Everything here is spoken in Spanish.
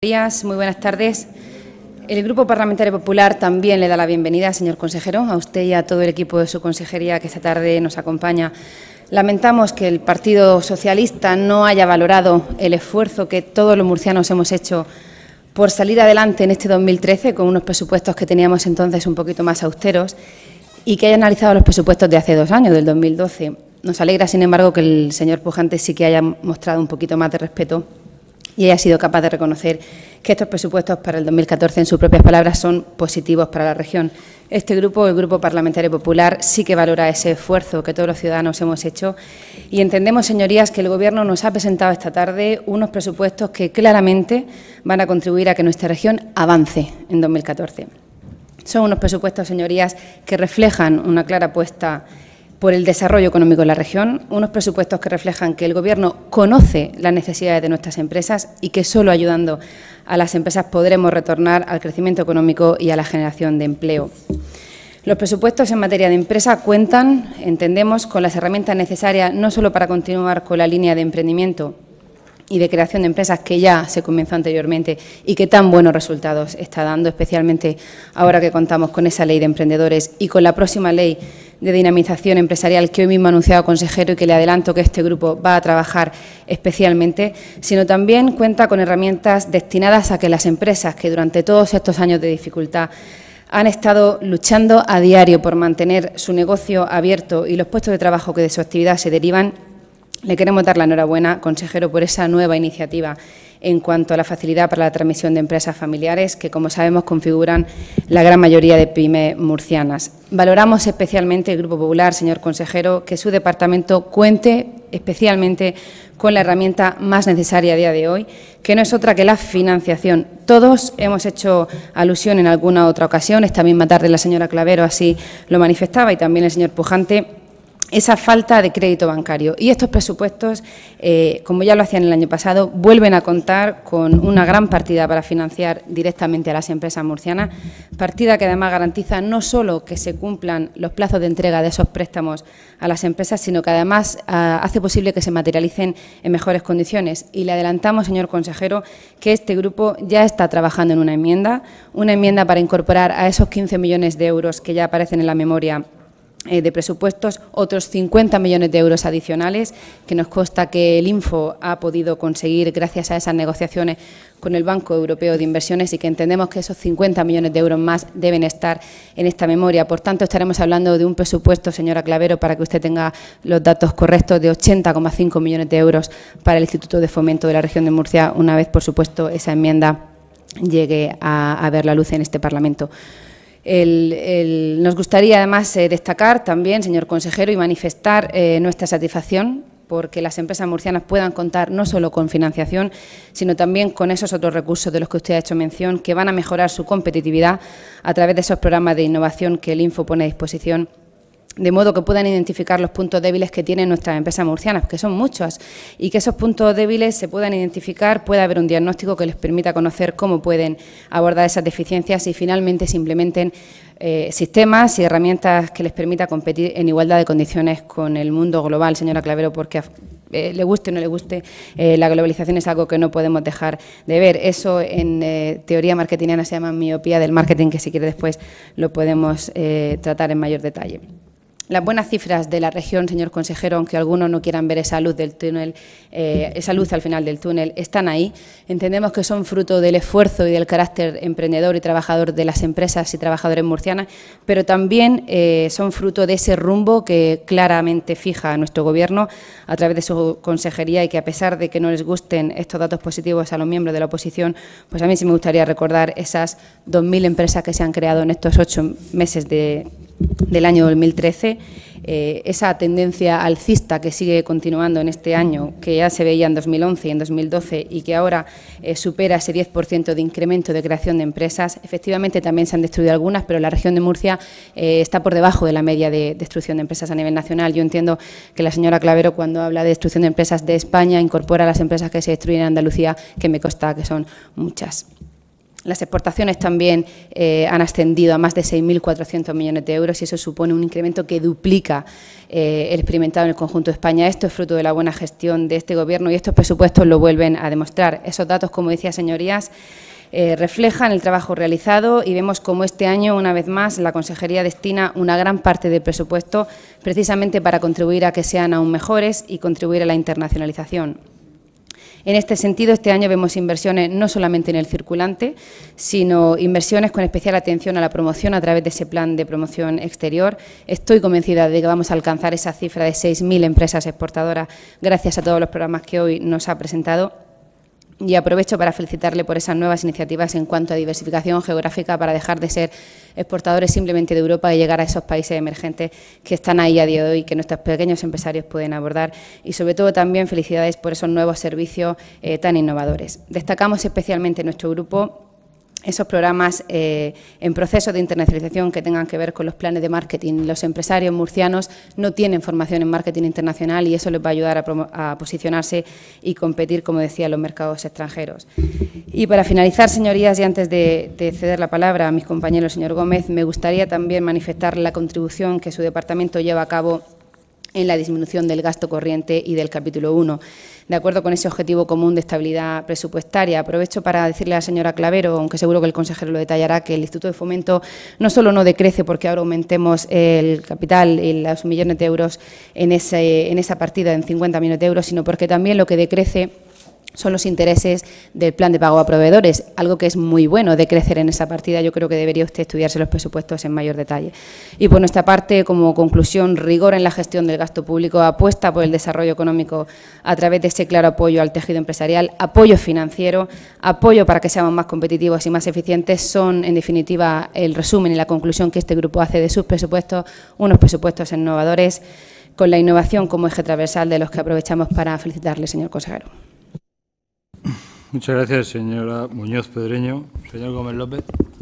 Muy buenas tardes. El Grupo Parlamentario Popular también le da la bienvenida, señor consejero, a usted y a todo el equipo de su consejería que esta tarde nos acompaña. Lamentamos que el Partido Socialista no haya valorado el esfuerzo que todos los murcianos hemos hecho por salir adelante en este 2013 con unos presupuestos que teníamos entonces un poquito más austeros y que haya analizado los presupuestos de hace 2 años, del 2012. Nos alegra, sin embargo, que el señor Pujante sí que haya mostrado un poquito más de respeto y haya sido capaz de reconocer que estos presupuestos para el 2014, en sus propias palabras, son positivos para la región. Este grupo, el Grupo Parlamentario Popular, sí que valora ese esfuerzo que todos los ciudadanos hemos hecho y entendemos, señorías, que el Gobierno nos ha presentado esta tarde unos presupuestos que claramente van a contribuir a que nuestra región avance en 2014. Son unos presupuestos, señorías, que reflejan una clara apuesta por el desarrollo económico de la región, unos presupuestos que reflejan que el Gobierno conoce las necesidades de nuestras empresas y que solo ayudando a las empresas podremos retornar al crecimiento económico y a la generación de empleo. Los presupuestos en materia de empresa cuentan, entendemos, con las herramientas necesarias no solo para continuar con la línea de emprendimiento y de creación de empresas que ya se comenzó anteriormente y que tan buenos resultados está dando, especialmente ahora que contamos con esa ley de emprendedores y con la próxima ley de dinamización empresarial que hoy mismo ha anunciado el consejero y que le adelanto que este grupo va a trabajar especialmente, sino también cuenta con herramientas destinadas a que las empresas que durante todos estos años de dificultad han estado luchando a diario por mantener su negocio abierto y los puestos de trabajo que de su actividad se derivan. Le queremos dar la enhorabuena, consejero, por esa nueva iniciativa en cuanto a la facilidad para la transmisión de empresas familiares que, como sabemos, configuran la gran mayoría de pymes murcianas. Valoramos especialmente el Grupo Popular, señor consejero, que su departamento cuente especialmente con la herramienta más necesaria a día de hoy, que no es otra que la financiación. Todos hemos hecho alusión en alguna otra ocasión, esta misma tarde la señora Clavero así lo manifestaba y también el señor Pujante, esa falta de crédito bancario. Y estos presupuestos, como ya lo hacían el año pasado, vuelven a contar con una gran partida para financiar directamente a las empresas murcianas, partida que además garantiza no solo que se cumplan los plazos de entrega de esos préstamos a las empresas, sino que además hace posible que se materialicen en mejores condiciones. Y le adelantamos, señor consejero, que este grupo ya está trabajando en una enmienda para incorporar a esos 15 millones de euros que ya aparecen en la memoria de presupuestos, otros 50 millones de euros adicionales, que nos consta que el Info ha podido conseguir gracias a esas negociaciones con el Banco Europeo de Inversiones y que entendemos que esos 50 millones de euros más deben estar en esta memoria. Por tanto, estaremos hablando de un presupuesto, señora Clavero, para que usted tenga los datos correctos, de 80,5 millones de euros para el Instituto de Fomento de la Región de Murcia, una vez, por supuesto, esa enmienda llegue a ver la luz en este Parlamento. Nos gustaría, además, destacar también, señor consejero, y manifestar nuestra satisfacción porque las empresas murcianas puedan contar no solo con financiación, sino también con esos otros recursos de los que usted ha hecho mención, que van a mejorar su competitividad a través de esos programas de innovación que el Info pone a disposición, de modo que puedan identificar los puntos débiles que tienen nuestras empresas murcianas, que son muchos, y que esos puntos débiles se puedan identificar, pueda haber un diagnóstico que les permita conocer cómo pueden abordar esas deficiencias y finalmente se implementen sistemas y herramientas que les permita competir en igualdad de condiciones con el mundo global, señora Clavero, porque le guste o no le guste, la globalización es algo que no podemos dejar de ver. Eso en teoría marketingiana se llama miopía del marketing, que si quiere después lo podemos tratar en mayor detalle. Las buenas cifras de la región, señor consejero, aunque algunos no quieran ver esa luz del túnel, esa luz al final del túnel, están ahí. Entendemos que son fruto del esfuerzo y del carácter emprendedor y trabajador de las empresas y trabajadores murcianas, pero también son fruto de ese rumbo que claramente fija nuestro Gobierno a través de su consejería y que, a pesar de que no les gusten estos datos positivos a los miembros de la oposición, pues a mí sí me gustaría recordar esas 2.000 empresas que se han creado en estos 8 meses del año 2013, esa tendencia alcista que sigue continuando en este año, que ya se veía en 2011 y en 2012 y que ahora supera ese 10% de incremento de creación de empresas. Efectivamente, también se han destruido algunas, pero la región de Murcia está por debajo de la media de destrucción de empresas a nivel nacional. Yo entiendo que la señora Clavero, cuando habla de destrucción de empresas de España, incorpora las empresas que se destruyen en Andalucía, que me consta que son muchas. Las exportaciones también han ascendido a más de 6.400 millones de euros y eso supone un incremento que duplica el experimentado en el conjunto de España. Esto es fruto de la buena gestión de este Gobierno y estos presupuestos lo vuelven a demostrar. Esos datos, como decía, señorías, reflejan el trabajo realizado y vemos cómo este año, una vez más, la Consejería destina una gran parte del presupuesto precisamente para contribuir a que sean aún mejores y contribuir a la internacionalización. En este sentido, este año vemos inversiones no solamente en el circulante, sino inversiones con especial atención a la promoción a través de ese plan de promoción exterior. Estoy convencida de que vamos a alcanzar esa cifra de 6.000 empresas exportadoras gracias a todos los programas que hoy nos ha presentado. Y aprovecho para felicitarle por esas nuevas iniciativas en cuanto a diversificación geográfica para dejar de ser exportadores simplemente de Europa y llegar a esos países emergentes que están ahí a día de hoy, que nuestros pequeños empresarios pueden abordar. Y sobre todo también felicidades por esos nuevos servicios tan innovadores. Destacamos especialmente en nuestro grupo esos programas en proceso de internacionalización que tengan que ver con los planes de marketing. Los empresarios murcianos no tienen formación en marketing internacional y eso les va a ayudar a posicionarse y competir, como decía, en los mercados extranjeros. Y para finalizar, señorías, y antes de ceder la palabra a mis compañeros, señor Gómez, me gustaría también manifestar la contribución que su departamento lleva a cabo en la disminución del gasto corriente y del capítulo 1. De acuerdo con ese objetivo común de estabilidad presupuestaria, aprovecho para decirle a la señora Clavero, aunque seguro que el consejero lo detallará, que el Instituto de Fomento no solo no decrece porque ahora aumentemos el capital y los millones de euros en esa partida en 50 millones de euros, sino porque también lo que decrece son los intereses del plan de pago a proveedores, algo que es muy bueno de crecer en esa partida. Yo creo que debería usted estudiarse los presupuestos en mayor detalle. Y por nuestra parte, como conclusión, rigor en la gestión del gasto público, apuesta por el desarrollo económico a través de ese claro apoyo al tejido empresarial, apoyo financiero, apoyo para que seamos más competitivos y más eficientes, son, en definitiva, el resumen y la conclusión que este grupo hace de sus presupuestos, unos presupuestos innovadores, con la innovación como eje transversal de los que aprovechamos para felicitarle, señor consejero. Muchas gracias, señora Muñoz Pedreño. Señor Gómez López.